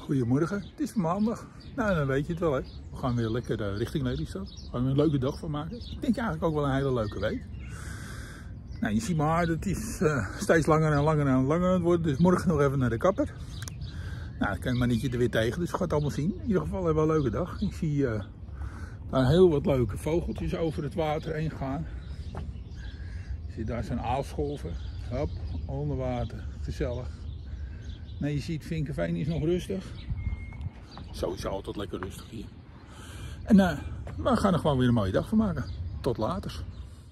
Goedemorgen, het is maandag. Nou, dan weet je het wel, hè. We gaan weer lekker richting Lelystad. We gaan er een leuke dag van maken. Ik denk eigenlijk ook wel een hele leuke week. Nou, je ziet maar, het is steeds langer en langer en langer aan het worden. Dus morgen nog even naar de kapper. Nou, dan kan je maar niet er weer tegen, dus we gaan het allemaal zien. In ieder geval hebben we een leuke dag. Ik zie daar heel wat leuke vogeltjes over het water heen gaan. Je ziet daar zijn aalscholven. Hop, onder water, gezellig. Nee, je ziet Vinkenveen is nog rustig. Sowieso altijd lekker rustig hier. En we gaan er gewoon weer een mooie dag van maken. Tot later.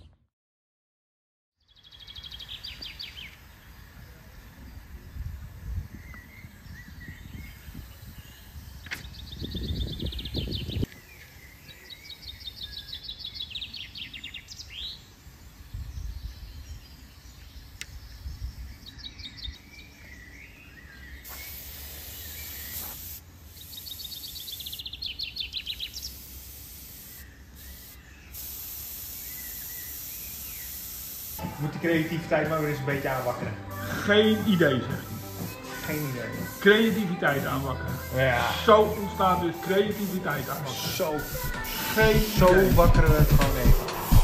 Moet de creativiteit maar weer eens een beetje aanwakkeren. Geen idee, zeg. Geen idee. Creativiteit aanwakkeren. Ja. Zo ontstaat dus creativiteit aanwakkeren. Zo wakkeren we het gewoon even.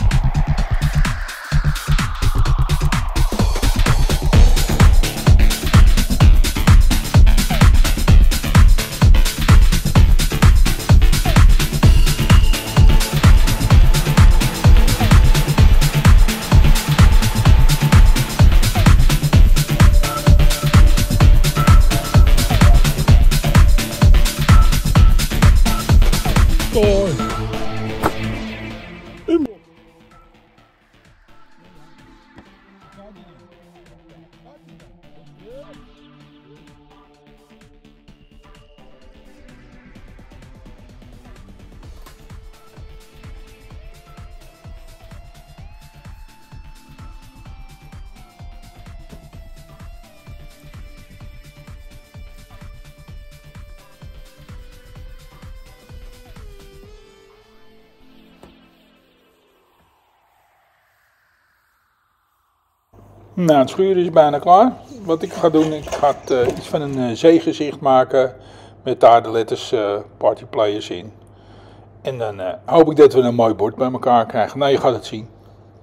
Nou, het schuur is bijna klaar. Wat ik ga doen, ik ga iets van een zeegezicht maken met daar de letters Party Players in. En dan hoop ik dat we een mooi bord bij elkaar krijgen. Nou, je gaat het zien.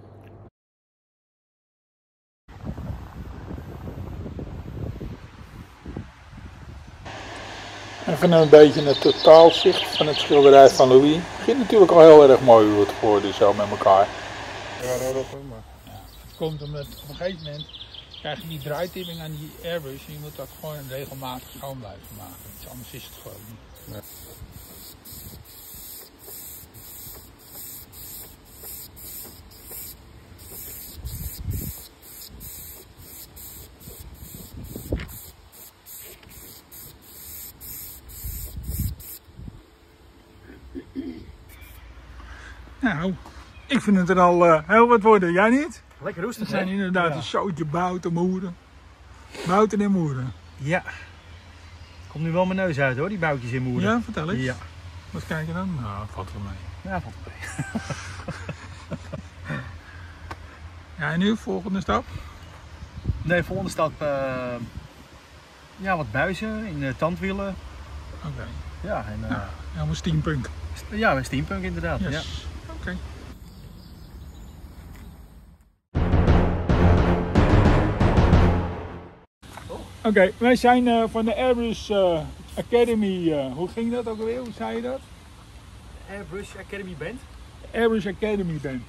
Even een beetje een totaalzicht van het schilderij van Louis. Het begint natuurlijk al heel erg mooi te worden zo met elkaar. Ja, dat is maar. Komt omdat op een gegeven moment krijg je die draaitipping aan die airbrush en je moet dat gewoon regelmatig schoon blijven maken. Iets anders is het gewoon niet. Ja. Nou, ik vind het er al heel wat worden. Jij niet? Lekker rustig, Het zijn inderdaad een zootje bouten moeren. Bouten en moeren. Ja. Komt nu wel mijn neus uit hoor, die boutjes in moeren. Ja, vertel eens. Ja. Wat kijk je dan? Nou, valt wel mee. Ja, valt mee. Ja, en nu, volgende stap? Nee, volgende stap, ja, wat buizen in tandwielen. Oké. Ja, en Nou, helemaal steampunk. ja, steampunk inderdaad. Yes. Ja. Oké. Oké, wij zijn van de Airbrush Academy. Hoe ging dat ook alweer? Hoe zei je dat? Airbrush Academy Band. Airbrush Academy Band.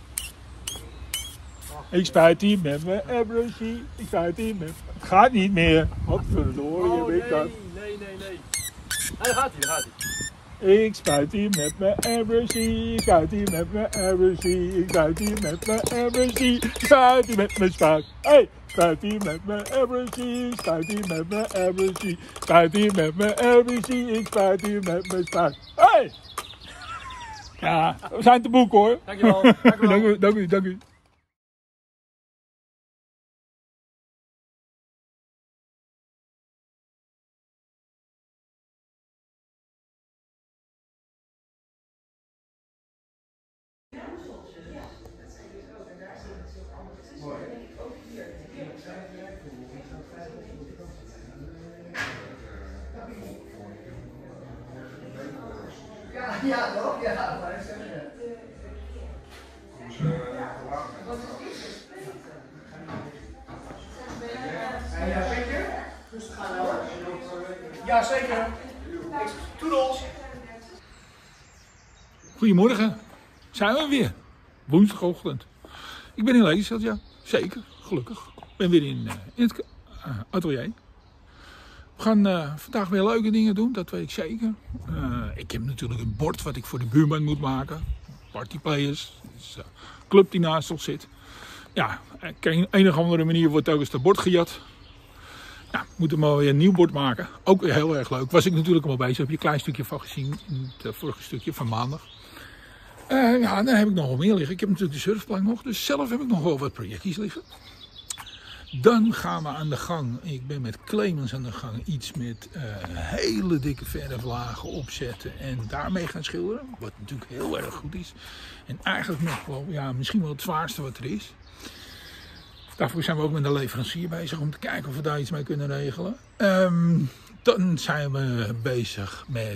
Ik spuit hier met mijn airbrushie. Ik spuit hier met... Het gaat niet meer. Wat verdorie heb ik dat. Nee. Daar gaat hij. Ik spuit hier met mijn airbrushie. Ik spuit hier met mijn airbrushie. Ik spuit hier met mijn airbrushie. Ik spuit hier met mijn spuit. Hey! Spuit hier met mijn airbrushie. Spuit hier met mijn airbrushie. Spuit hier met mijn airbrushie. Ik spuit hier met mijn spuit. Hey! Ja, we zijn te boek hoor. Dankjewel. Dank u. Ja, toch? Ja, maar ik zeg het. Ja, zeker? Rustig aan hoor. Ja, zeker. Toedels. Goedemorgen, zijn we weer. Woensdagochtend. Ik ben in Lelystad, ja. Zeker, gelukkig. Ik ben weer in het atelier. We gaan vandaag weer leuke dingen doen, dat weet ik zeker. Ik heb natuurlijk een bord wat ik voor de buurman moet maken. Partyplayers, dus, club die naast ons zit. Ja, op een of andere manier wordt ook eens dat bord gejat. Nou, we moeten maar weer een nieuw bord maken. Ook weer heel erg leuk. Was ik natuurlijk al bezig. Heb je een klein stukje van gezien in het vorige stukje van maandag. Ja, dan heb ik nog wel meer liggen. Ik heb natuurlijk de surfplank nog. Dus zelf heb ik nog wel wat projectjes liggen. Dan gaan we aan de gang. Ik ben met Clemens aan de gang. Iets met hele dikke verflagen opzetten. En daarmee gaan schilderen. Wat natuurlijk heel erg goed is. En eigenlijk nog wel, ja, misschien wel het zwaarste wat er is. Daarvoor zijn we ook met de leverancier bezig om te kijken of we daar iets mee kunnen regelen. Dan zijn we bezig met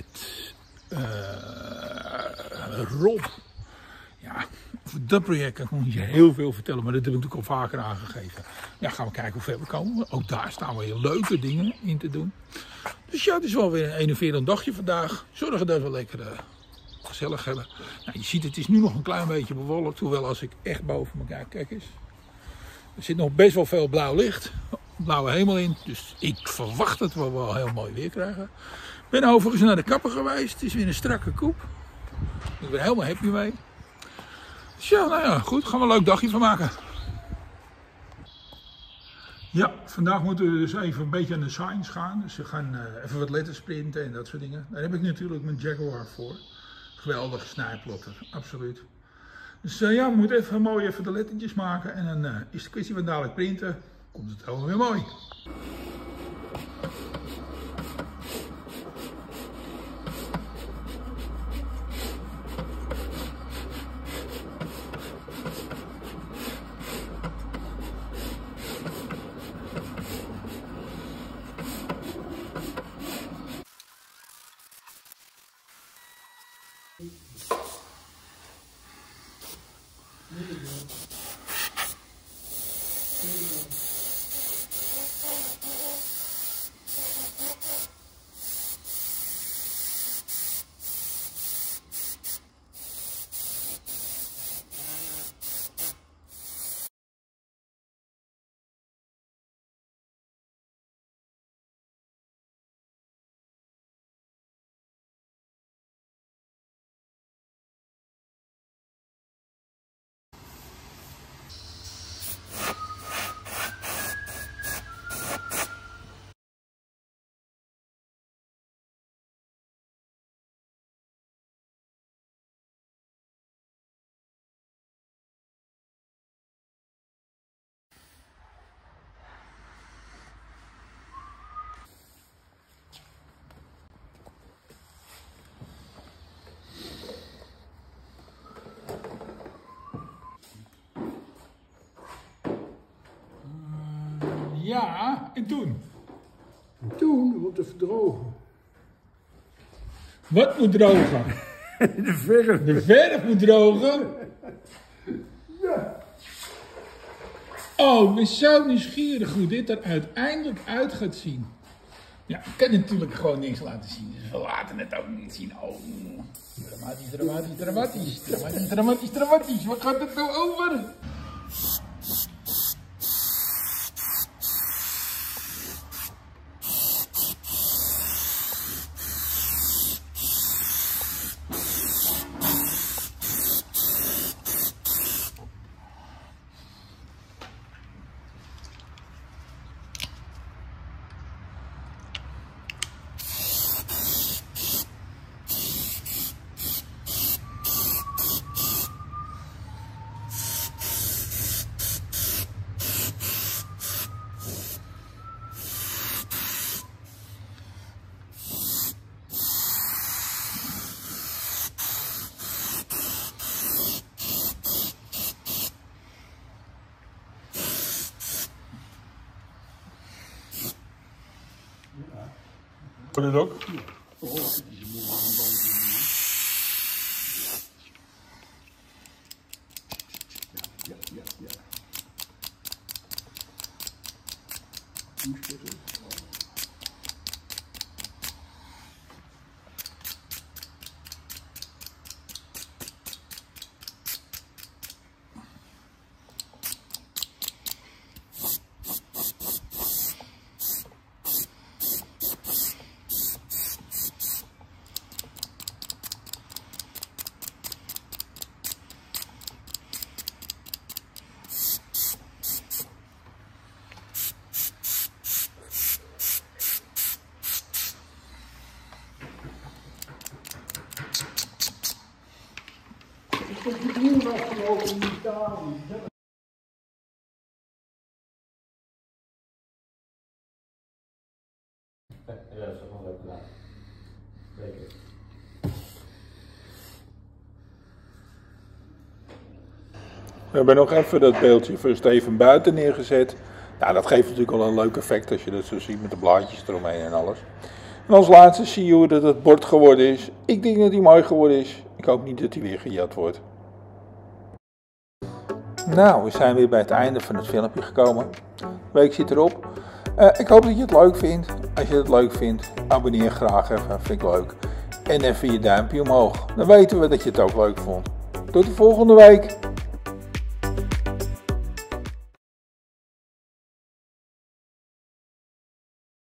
Rob. Ja, voor dat project kan ik nog niet heel veel vertellen, maar dat heb ik natuurlijk al vaker aangegeven. Ja, gaan we kijken hoe ver we komen. Ook daar staan weer leuke dingen in te doen. Dus ja, het is wel weer een enerverend dagje vandaag. Zorgen dat we lekker gezellig hebben. Nou, je ziet, het is nu nog een klein beetje bewolkt, hoewel als ik echt boven me kijk, kijk eens. Er zit nog best wel veel blauw licht, blauwe hemel in, dus ik verwacht dat we wel heel mooi weer krijgen. Ik ben overigens naar de kapper geweest, het is weer een strakke koep. Ik ben helemaal happy mee. Dus ja, nou ja, goed, gaan we een leuk dagje van maken. Ja, vandaag moeten we dus even een beetje aan de signs gaan. Dus we gaan even wat letters printen en dat soort dingen. Daar heb ik natuurlijk mijn Jaguar voor. Geweldige snijplotter, absoluut. Dus ja, we moeten even mooi even de lettertjes maken en dan is de kwestie van dadelijk printen. Komt het helemaal weer mooi. Ja, en toen? Toen moet het verdrogen. Wat moet drogen? De verf. De verf moet drogen? Ja. Oh, ik ben zo nieuwsgierig hoe dit er uiteindelijk uit gaat zien. Ja, ik kan natuurlijk gewoon niks laten zien, dus we laten het ook niet zien. Oh, dramatisch, dramatisch, dramatisch, dramatisch, dramatisch, dramatisch. Wat gaat het nou over? Hoor je dat ook? Komt de boer afgelopen in Italië. Ja, dat is toch wel leuk gedaan. Zeker. We hebben nog even dat beeldje van Steven buiten neergezet. Nou, dat geeft natuurlijk al een leuk effect als je dat zo ziet met de blaadjes eromheen en alles. En als laatste zie je hoe dat het bord geworden is. Ik denk dat hij mooi geworden is. Ik hoop niet dat hij weer gejat wordt. Nou, we zijn weer bij het einde van het filmpje gekomen. De week zit erop. Ik hoop dat je het leuk vindt. Als je het leuk vindt, abonneer graag even. Vind ik leuk. En even je duimpje omhoog. Dan weten we dat je het ook leuk vond. Tot de volgende week.